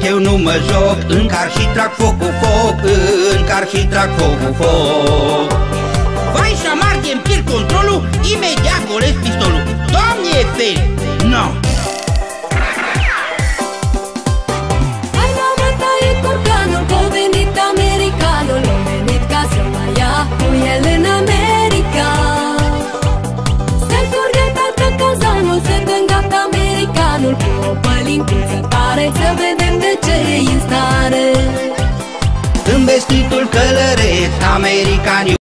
eu nu mă joc, încar și trag foc cu foc, încar și trag foc cu foc. Vai și amar de-mi pierd controlul, imediat golesc pistolul. Doamne, e fel! No! Hai la mata e curcanul, că-a venit americanul, a venit ca să mă ia cu el în America. Se-a curgetat cazanul, se dă-n americanul, cu o pălincuță tare, să vedem de ce e în stare. În vestitul călăreț, americani